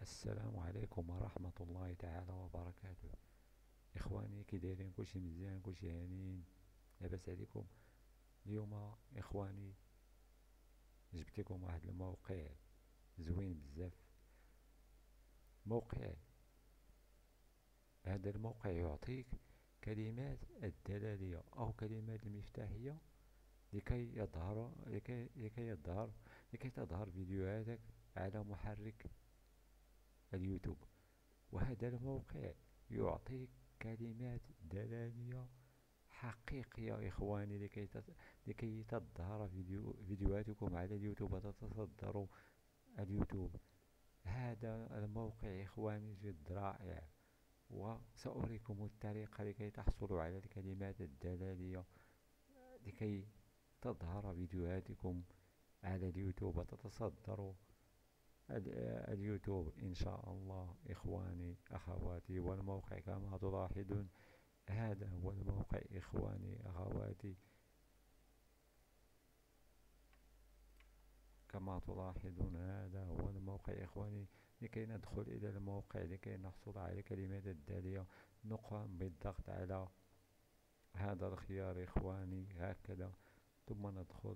السلام عليكم ورحمة الله تعالى وبركاته. إخواني، كي دايرين؟ كلشي مزيان؟ كلشي هانيين؟ لاباس عليكم؟ اليوم إخواني جبت لكم واحد الموقع زوين بزاف. موقع هذا الموقع يعطيك كلمات الدلالية أو كلمات المفتاحية لكي تظهر فيديوهاتك على محرك اليوتيوب. وهذا الموقع يعطيك كلمات دلالية حقيقية إخواني، لكي تظهر فيديوهاتكم على اليوتيوب وتتصدروا اليوتيوب. هذا الموقع إخواني جد رائع، وسأريكم الطريقة لكي تحصلوا على الكلمات الدلالية لكي تظهر فيديوهاتكم على اليوتيوب وتتصدروا اليوتيوب إن شاء الله. إخواني أخواتي، والموقع كما تلاحظون هذا هو الموقع. إخواني أخواتي، كما تلاحظون هذا هو الموقع إخواني. لكي ندخل إلى الموقع لكي نحصل على كلمات الدالية، نقوم بالضغط على هذا الخيار إخواني هكذا، ثم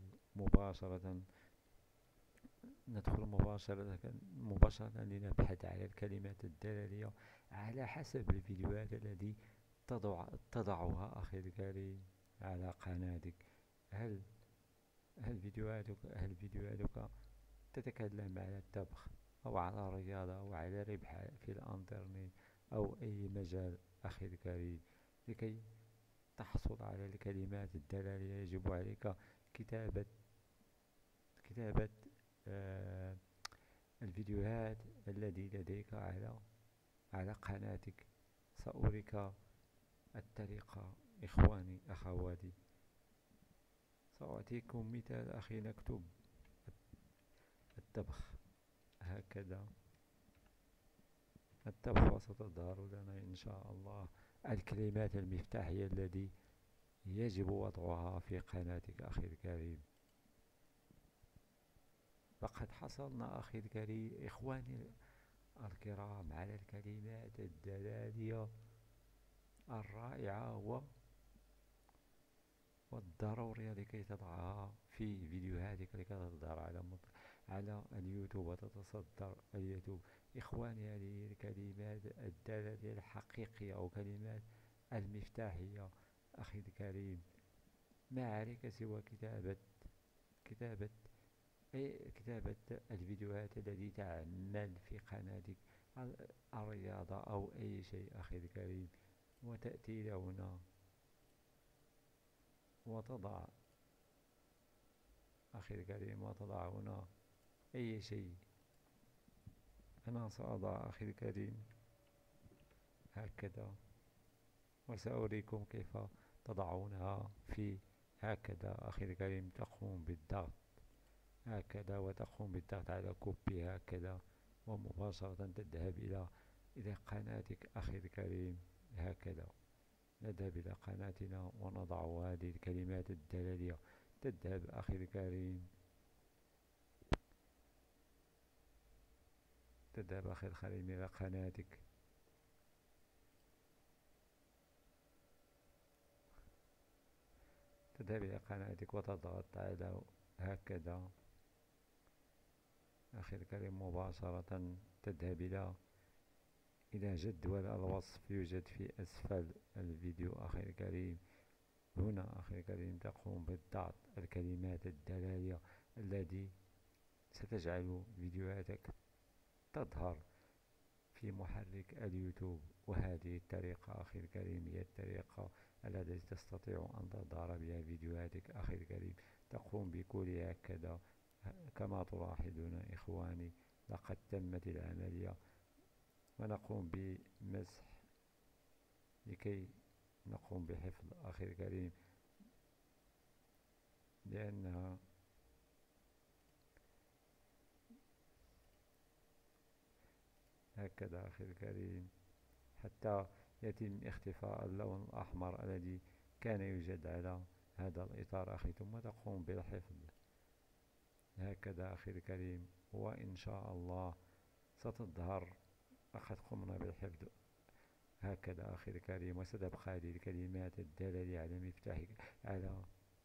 ندخل مباشرة لنبحث على الكلمات الدالية على حسب الفيديوهات التي تضعها أخي الكريم على قناتك. هل هل فيديوهاتك تتكلم على الطبخ أو على الرياضة أو على ربح في الإنترنت أو أي مجال أخي الكريم؟ لكي تحصل على الكلمات الدلالية يجب عليك كتابة كتابة آه، الفيديوهات الذي لديك على قناتك. سأريك الطريقة إخواني أخواتي. سأعطيكم مثال أخي. نكتب الطبخ هكذا، الطبخ، وستظهر لنا إن شاء الله الكلمات المفتاحية التي يجب وضعها في قناتك أخي الكريم. لقد حصلنا أخي الكريم إخواني الكرام على الكلمات الدلالية الرائعة والضرورية لكي تضعها في فيديوهاتك لكي تظهر على اليوتيوب وتتصدر اليوتيوب. إخواني، هذه الكلمات الدلالية الحقيقية أو كلمات المفتاحية أخي الكريم. ما عليك سوى كتابة كتابة الفيديوهات التي تعمل في قناتك، الرياضة أو أي شيء أخي الكريم، وتأتي هنا وتضع أخي الكريم وتضع هنا أي شيء. أنا سأضع أخي الكريم هكذا، وسأريكم كيف تضعونها في هكذا أخي الكريم. تقوم بالضغط هكذا وتقوم بالضغط على كوبي هكذا، ومباشرة تذهب إلى قناتك أخي الكريم هكذا. نذهب إلى قناتنا ونضع هذه الكلمات الدلالية. تذهب أخي الكريم تذهب أخي الكريم إلى قناتك، تذهب إلى قناتك وتضغط على هكذا أخي الكريم. مباشرة تذهب إلى جدول الوصف، يوجد في أسفل الفيديو أخي الكريم. هنا أخي الكريم تقوم بالضغط الكلمات الدلالية التي ستجعل فيديوهاتك تظهر في محرك اليوتيوب. وهذه الطريقة أخي الكريم هي الطريقة التي تستطيع أن تظهر بها فيديوهاتك أخي الكريم. تقوم بكل هكذا كما تلاحظون إخواني. لقد تمت العملية، ونقوم بمسح لكي نقوم بحفظ أخي الكريم، لأنها هكذا أخي الكريم حتى يتم اختفاء اللون الأحمر الذي كان يوجد على هذا الإطار أخي، ثم تقوم بالحفظ هكذا أخي الكريم. وإن شاء الله ستظهر. لقد قمنا بالحفظ هكذا أخي الكريم، وستبقى هذه الكلمات الدالة على مفتاحك، على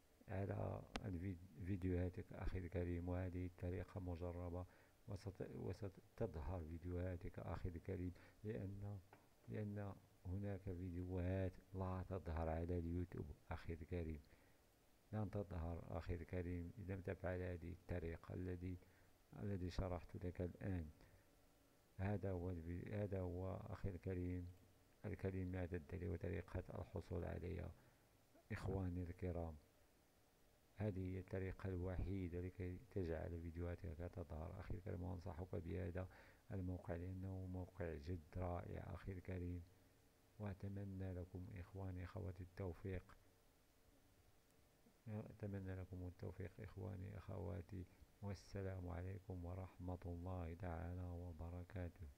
فيديوهاتك أخي الكريم. وهذه الطريقة مجربة، وستظهر فيديوهاتك أخي الكريم، لأن هناك فيديوهات لا تظهر على اليوتيوب أخي الكريم، لن تظهر أخي الكريم إذا لم تفعل هذه الطريقة الذي شرحت لك الآن. هذا هو أخي الكريم الكلمات الدالية وطريقة الحصول عليها. إخواني الكرام، هذه هي الطريقة الوحيدة لكي تجعل فيديوهاتك تظهر أخي الكريم، وأنصحك بهذا الموقع لأنه موقع جد رائع أخي الكريم. وأتمنى لكم إخواني أخواتي التوفيق، أتمنى لكم التوفيق إخواني أخواتي، والسلام عليكم ورحمة الله تعالى وبركاته.